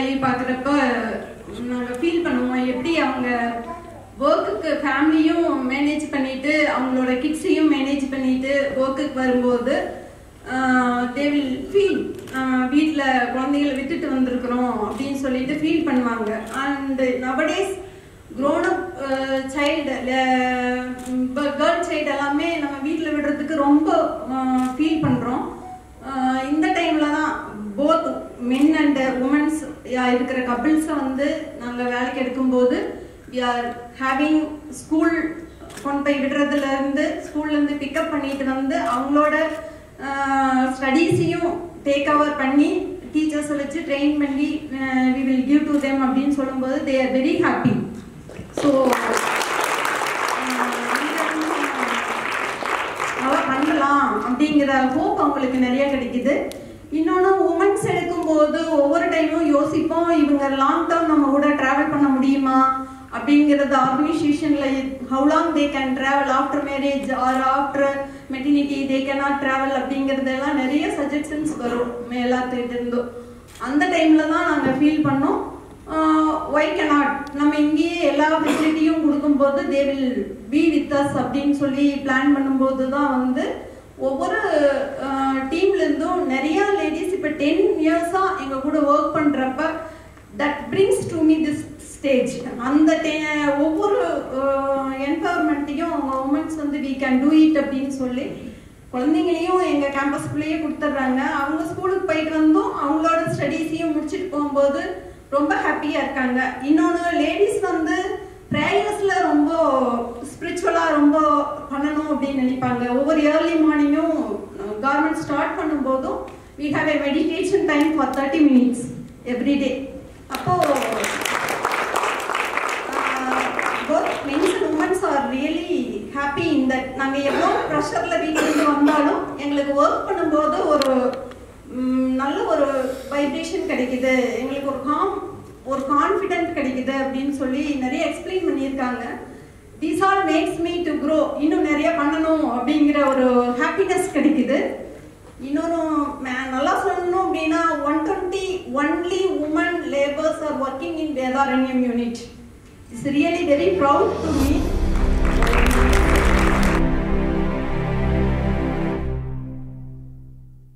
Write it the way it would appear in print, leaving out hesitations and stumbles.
ஆகி பார்க்குறப்ப நாங்கள் ஃபீல் பண்ணுவோம் எப்படி அவங்க ஒர்க்குக்கு ஃபேமிலியும் மேனேஜ் பண்ணிட்டு அவங்களோட கிட்ஸையும் மேனேஜ் பண்ணிட்டு ஒர்க்குக்கு வரும்போது தே வில் ஃபீல் வீட்டில் குழந்தைகளை விட்டுட்டு வந்திருக்கிறோம் அப்படின்னு சொல்லிட்டு ஃபீல் பண்ணுவாங்க. And nowadays grown up child girl child எல்லாமே நம்ம வீட்டில் விடுறதுக்கு ரொம்ப ஃபீல் பண்ணுறோம். இந்த டைமில் தான் போத் மென் அண்ட் உமன்ஸ் இருக்கிற கப்பிள்ஸை வந்து நாங்கள் வேலைக்கு எடுக்கும்போது we are having ஸ்கூல் கொண்டு போய் விடுறதுலேருந்து ஸ்கூல்லேருந்து பிக்கப் பண்ணிட்டு வந்து அவங்களோட ஸ்டடீஸையும் டேக் ஓவர் பண்ணி டீச்சர்ஸை வச்சு ட்ரெயின் பண்ணி we will give to them அப்படின்னு சொல்லும்போது they are very happy. So பண்ணலாம் அப்படிங்கிற ஹோப் அவங்களுக்கு நிறைய கிடைக்குது. இன்னொன்று உமன்ஸ் எடுக்கும்போது ஒவ்வொரு டைமும் யோசிப்போம் இவங்க லாங் டேர்ம் நம்ம கூட ட்ராவல் பண்ண முடியுமா அப்படிங்கிறது ஆர்கனைசேஷனில் how long they can travel after marriage or after maternity they cannot travel அப்படிங்கிறதெல்லாம் நிறைய சஜஷன்ஸ் வரும் எல்லாத்துக்கிட்ட இருந்தும். அந்த டைமில் தான் நாங்கள் ஃபீல் பண்ணோம் why cannot நம்ம இங்கேயே எல்லா ஃபெசிலிட்டியும் கொடுக்கும்போது they will be with us அப்படின்னு சொல்லி பிளான் பண்ணும்போது தான் வந்து ஒவ்வொரு டீம்லேருந்தும் நிறைய லேடிஸ் இப்போ 10 இயர்ஸாக எங்கள் கூட ஒர்க் பண்ணுறப்ப that brings to me this stage. அந்த ஒவ்வொரு எம்பவர்மெண்ட்டையும் அவங்க உமன்ஸ் வந்து we can do it அப்படின்னு சொல்லி குழந்தைங்களையும் எங்கள் கேம்பஸ்குள்ளேயே கொடுத்துட்றாங்க. அவங்க ஸ்கூலுக்கு போயிட்டு வந்தோம் அவங்களோட ஸ்டடீஸையும் முடிச்சுட்டு போகும்போது ரொம்ப ஹாப்பியாக இருக்காங்க. இன்னொன்று லேடிஸ் வந்து ப்ரேயர்ஸில் ரொம்ப ஸ்பிரிச்சுவலாக ரொம்ப பண்ணணும் அப்படின்னு நினைப்பாங்க. ஒவ்வொரு ஏர்லி மார்னிங்கும் கவர்மெண்ட் ஸ்டார்ட் பண்ணும்போதும் we have a meditation time for 30 minutes every day. அப்போது both men and women are really happy in that. நாங்கள் எவ்வளோ ப்ரெஷரில் வீட்டிலேருந்து வந்தாலும் எங்களுக்கு ஒர்க் பண்ணும்போது ஒரு நல்ல ஒரு வைப்ரேஷன் கிடைக்குது, எங்களுக்கு ஒரு கான்ஃபிடென்ட் கிடைக்குது அப்படின்னு சொல்லி நிறைய எக்ஸ்பிளைன் பண்ணியிருக்காங்க. This all makes me to grow, இன்னும் நிறைய பண்ணணும் அப்படிங்கிற ஒரு ஹாப்பினஸ் கிடைக்குது. இன்னொரு நல்லா சொல்லணும் அப்படின்னா 120 only women laborers are working in Vedaranyam unit. It's really very proud to me.